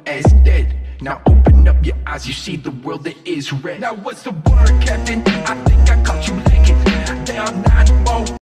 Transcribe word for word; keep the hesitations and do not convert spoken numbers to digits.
as dead. Now open up your eyes, you see the world that is red. Now what's the word, Captain? I think I